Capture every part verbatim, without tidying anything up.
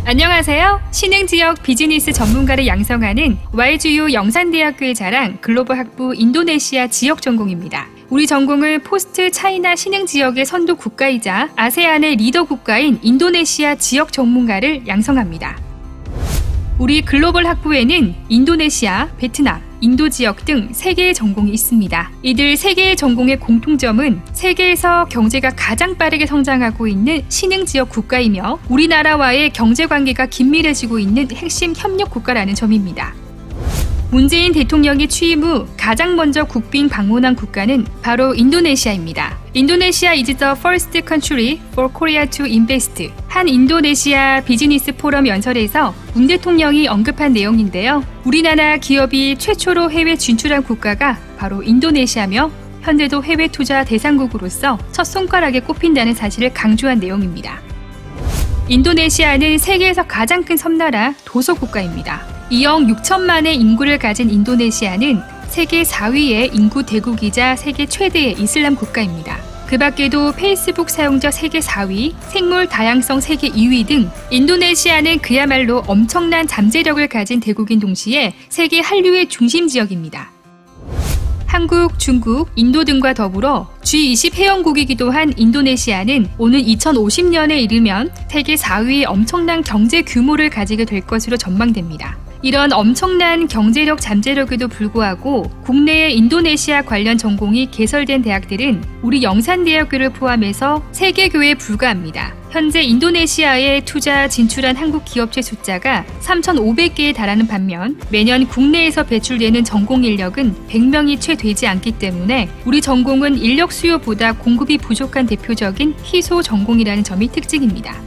안녕하세요. 신흥지역 비즈니스 전문가를 양성하는 와이지유 영산대학교의 자랑 글로벌 학부 인도네시아 지역 전공입니다. 우리 전공은 포스트 차이나 신흥지역의 선도 국가이자 아세안의 리더 국가인 인도네시아 지역 전문가를 양성합니다. 우리 글로벌 학부에는 인도네시아, 베트남, 인도 지역 등 세 개의 전공이 있습니다. 이들 세 개의 전공의 공통점은 세계에서 경제가 가장 빠르게 성장하고 있는 신흥지역 국가이며 우리나라와의 경제관계가 긴밀해지고 있는 핵심 협력 국가라는 점입니다. 문재인 대통령이 취임 후 가장 먼저 국빈 방문한 국가는 바로 인도네시아입니다. 인도네시아 is the first country for Korea to invest. 한 인도네시아 비즈니스 포럼 연설에서 문 대통령이 언급한 내용인데요. 우리나라 기업이 최초로 해외 진출한 국가가 바로 인도네시아며 현재도 해외 투자 대상국으로서 첫 손가락에 꼽힌다는 사실을 강조한 내용입니다. 인도네시아는 세계에서 가장 큰 섬나라 도서국가입니다. 이억 육천만의 인구를 가진 인도네시아는 세계 사 위의 인구 대국이자 세계 최대의 이슬람 국가입니다. 그 밖에도 페이스북 사용자 세계 사 위, 생물 다양성 세계 이 위 등 인도네시아는 그야말로 엄청난 잠재력을 가진 대국인 동시에 세계 한류의 중심 지역입니다. 한국, 중국, 인도 등과 더불어 지 이십 회원국이기도 한 인도네시아는 오는 이천오십 년에 이르면 세계 사 위의 엄청난 경제 규모를 가지게 될 것으로 전망됩니다. 이런 엄청난 경제력 잠재력에도 불구하고 국내에 인도네시아 관련 전공이 개설된 대학들은 우리 영산대학교를 포함해서 세 개 교에 불과합니다. 현재 인도네시아에 투자 진출한 한국 기업체 숫자가 삼천오백 개에 달하는 반면 매년 국내에서 배출되는 전공 인력은 백 명이 채 되지 않기 때문에 우리 전공은 인력 수요보다 공급이 부족한 대표적인 희소 전공이라는 점이 특징입니다.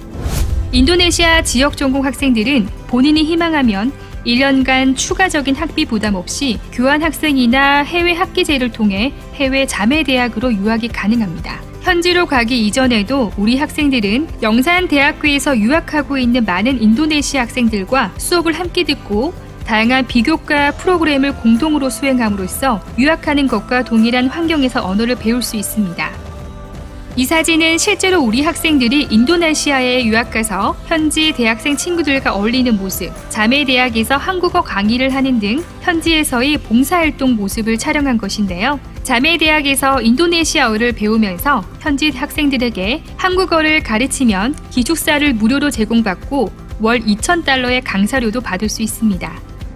인도네시아 지역 전공 학생들은 본인이 희망하면 일 년간 추가적인 학비 부담 없이 교환 학생이나 해외 학기제를 통해 해외 자매 대학으로 유학이 가능합니다. 현지로 가기 이전에도 우리 학생들은 영산대학교에서 유학하고 있는 많은 인도네시아 학생들과 수업을 함께 듣고 다양한 비교과 프로그램을 공동으로 수행함으로써 유학하는 것과 동일한 환경에서 언어를 배울 수 있습니다. 이 사진은 실제로 우리 학생들이 인도네시아에 유학가서 현지 대학생 친구들과 어울리는 모습, 자매대학에서 한국어 강의를 하는 등 현지에서의 봉사활동 모습을 촬영한 것인데요. 자매대학에서 인도네시아어를 배우면서 현지 학생들에게 한국어를 가르치면 기숙사를 무료로 제공받고 월 이천 달러의 강사료도 받을 수 있습니다.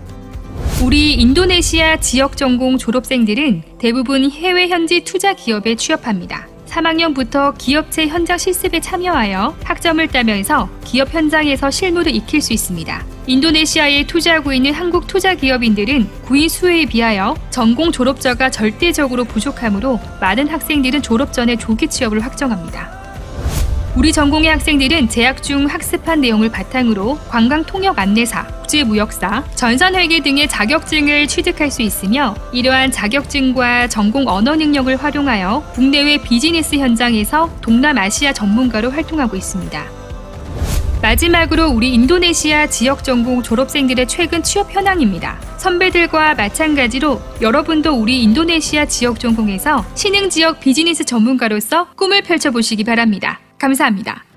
우리 인도네시아 지역 전공 졸업생들은 대부분 해외 현지 투자 기업에 취업합니다. 삼 학년부터 기업체 현장 실습에 참여하여 학점을 따면서 기업 현장에서 실무를 익힐 수 있습니다. 인도네시아에 투자하고 있는 한국 투자 기업인들은 구인 수요에 비하여 전공 졸업자가 절대적으로 부족하므로 많은 학생들은 졸업 전에 조기 취업을 확정합니다. 우리 전공의 학생들은 재학 중 학습한 내용을 바탕으로 관광통역 안내사, 국제무역사, 전산회계 등의 자격증을 취득할 수 있으며 이러한 자격증과 전공 언어 능력을 활용하여 국내외 비즈니스 현장에서 동남아시아 전문가로 활동하고 있습니다. 마지막으로 우리 인도네시아 지역 전공 졸업생들의 최근 취업 현황입니다. 선배들과 마찬가지로 여러분도 우리 인도네시아 지역 전공에서 신흥지역 비즈니스 전문가로서 꿈을 펼쳐보시기 바랍니다. 감사합니다.